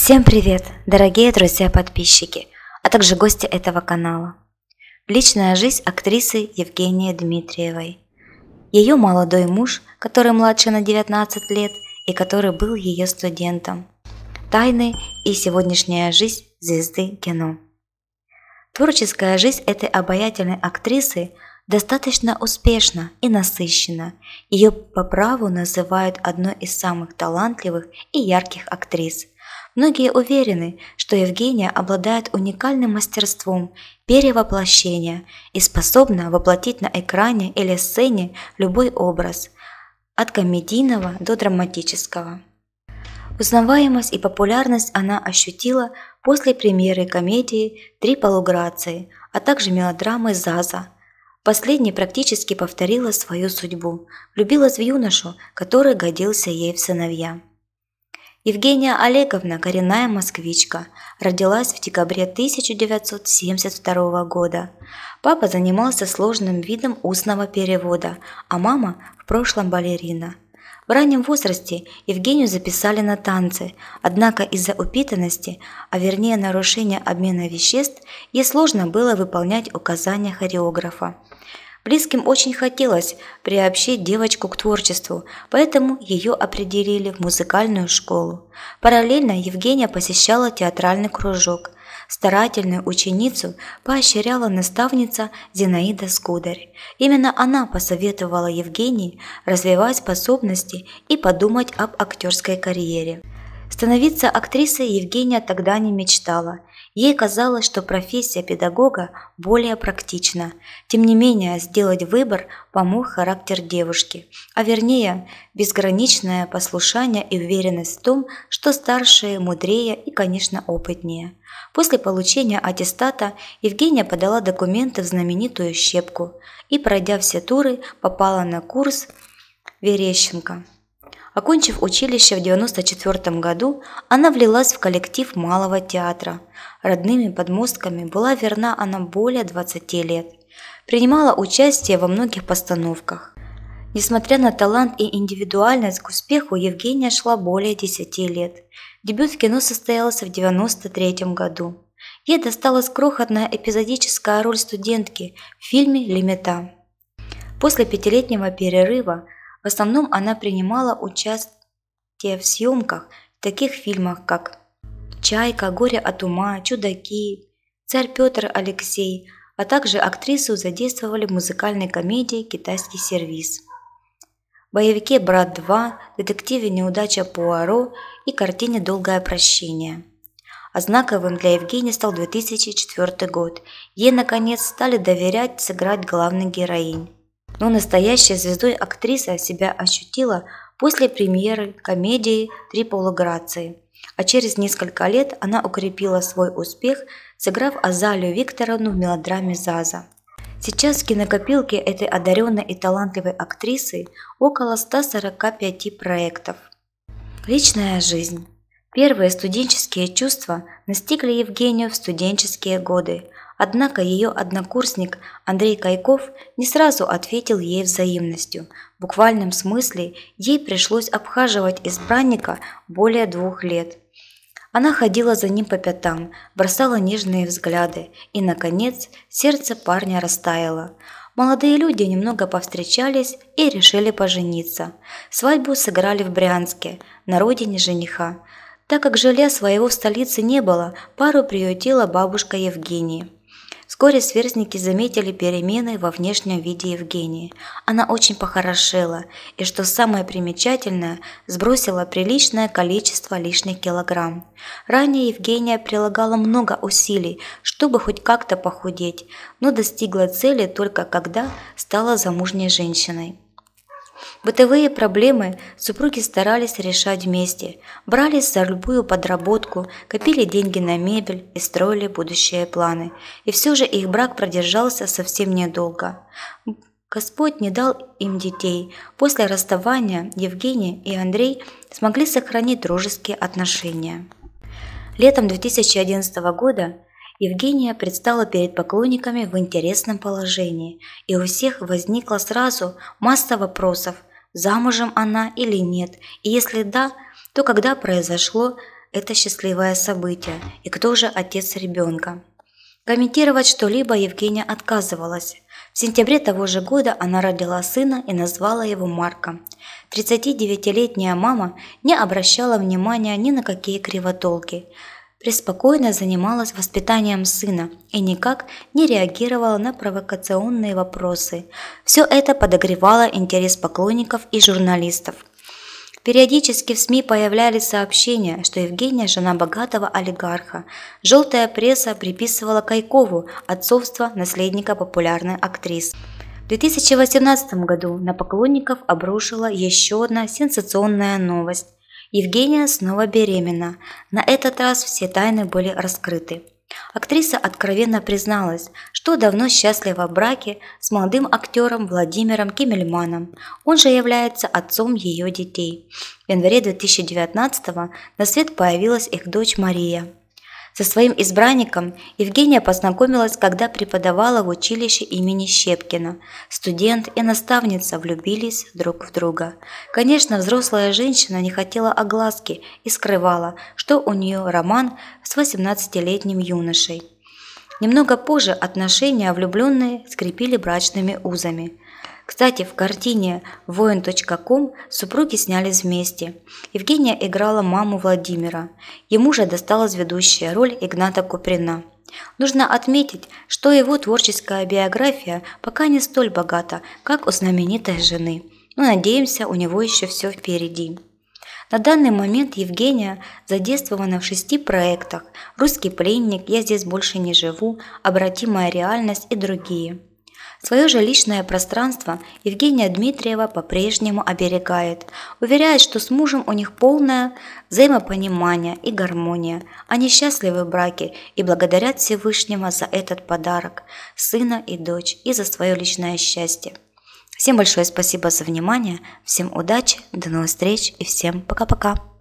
Всем привет, дорогие друзья-подписчики, а также гости этого канала. Личная жизнь актрисы Евгении Дмитриевой. Ее молодой муж, который младше на 19 лет и который был ее студентом. Тайны и сегодняшняя жизнь звезды кино. Творческая жизнь этой обаятельной актрисы достаточно успешна и насыщена. Ее по праву называют одной из самых талантливых и ярких актрис. Многие уверены, что Евгения обладает уникальным мастерством перевоплощения и способна воплотить на экране или сцене любой образ, от комедийного до драматического. Узнаваемость и популярность она ощутила после премьеры комедии «Три полуграции», а также мелодрамы «Заза». Последняя практически повторила свою судьбу, влюбилась в юношу, который годился ей в сыновья. Евгения Олеговна – коренная москвичка, родилась в декабре 1972 года. Папа занимался сложным видом устного перевода, а мама – в прошлом балерина. В раннем возрасте Евгению записали на танцы, однако из-за упитанности, а вернее нарушения обмена веществ, ей сложно было выполнять указания хореографа. Близким очень хотелось приобщить девочку к творчеству, поэтому ее определили в музыкальную школу. Параллельно Евгения посещала театральный кружок. Старательную ученицу поощряла наставница Зинаида Скударь. Именно она посоветовала Евгении развивать способности и подумать об актерской карьере. Становиться актрисой Евгения тогда не мечтала. Ей казалось, что профессия педагога более практична. Тем не менее, сделать выбор помог характер девушки, а вернее, безграничное послушание и уверенность в том, что старшие мудрее и, конечно, опытнее. После получения аттестата Евгения подала документы в знаменитую «Щепку» и, пройдя все туры, попала на курс Верещенко. Окончив училище в 1994 году, она влилась в коллектив Малого театра. Родными подмостками была верна она более 20 лет. Принимала участие во многих постановках. Несмотря на талант и индивидуальность, к успеху Евгения шла более 10 лет. Дебют в кино состоялся в 1993 году. Ей досталась крохотная эпизодическая роль студентки в фильме «Лимита». После пятилетнего перерыва в основном она принимала участие в съемках в таких фильмах, как «Чайка», «Горе от ума», «Чудаки», «Царь Петр Алексей», а также актрису задействовали в музыкальной комедии «Китайский сервиз», боевике «Брат 2», детективе «Неудача Пуаро» и картине «Долгое прощение». А знаковым для Евгении стал 2004 год. Ей, наконец, стали доверять сыграть главных героинь. Но настоящей звездой актриса себя ощутила после премьеры комедии «Три полуграции», а через несколько лет она укрепила свой успех, сыграв Азалию Викторовну в мелодраме «Заза». Сейчас в кинокопилке этой одаренной и талантливой актрисы около 145 проектов. Личная жизнь. Первые студенческие чувства настигли Евгению в студенческие годы. Однако ее однокурсник Андрей Кайков не сразу ответил ей взаимностью. В буквальном смысле ей пришлось обхаживать избранника более 2 лет. Она ходила за ним по пятам, бросала нежные взгляды, и, наконец, сердце парня растаяло. Молодые люди немного повстречались и решили пожениться. Свадьбу сыграли в Брянске, на родине жениха. Так как жилья своего в столице не было, пару приютила бабушка Евгении. Вскоре сверстники заметили перемены во внешнем виде Евгении. Она очень похорошела и, что самое примечательное, сбросила приличное количество лишних килограмм. Ранее Евгения прилагала много усилий, чтобы хоть как-то похудеть, но достигла цели только когда стала замужней женщиной. Бытовые проблемы супруги старались решать вместе, брались за любую подработку, копили деньги на мебель и строили будущие планы. И все же их брак продержался совсем недолго. Господь не дал им детей. После расставания Евгения и Андрей смогли сохранить дружеские отношения. Летом 2011 года Евгения предстала перед поклонниками в интересном положении, и у всех возникла сразу масса вопросов, замужем она или нет, и если да, то когда произошло это счастливое событие и кто же отец ребенка. Комментировать что-либо Евгения отказывалась. В сентябре того же года она родила сына и назвала его Марком. 39-летняя мама не обращала внимания ни на какие кривотолки, преспокойно занималась воспитанием сына и никак не реагировала на провокационные вопросы. Все это подогревало интерес поклонников и журналистов. Периодически в СМИ появлялись сообщения, что Евгения – жена богатого олигарха. Желтая пресса приписывала Кайкову отцовство наследника популярной актрисы. В 2018 году на поклонников обрушила еще одна сенсационная новость. Евгения снова беременна. На этот раз все тайны были раскрыты. Актриса откровенно призналась, что давно счастлива в браке с молодым актером Владимиром Кимельманом. Он же является отцом ее детей. В январе 2019-го на свет появилась их дочь Мария. Со своим избранником Евгения познакомилась, когда преподавала в училище имени Щепкина. Студент и наставница влюбились друг в друга. Конечно, взрослая женщина не хотела огласки и скрывала, что у нее роман с 18-летним юношей. Немного позже отношения влюбленные скрепили брачными узами. Кстати, в картине «Воин.ком» супруги снялись вместе. Евгения играла маму Владимира. Ему же досталась ведущая роль Игната Куприна. Нужно отметить, что его творческая биография пока не столь богата, как у знаменитой жены. Но надеемся, у него еще все впереди. На данный момент Евгения задействована в 6 проектах: «Русский пленник», «Я здесь больше не живу», «Обратимая реальность» и другие. Свое же личное пространство Евгения Дмитриева по-прежнему оберегает, уверяет, что с мужем у них полное взаимопонимание и гармония. Они счастливы в браке и благодарят Всевышнего за этот подарок – сына и дочь, и за свое личное счастье. Всем большое спасибо за внимание, всем удачи, до новых встреч и всем пока-пока.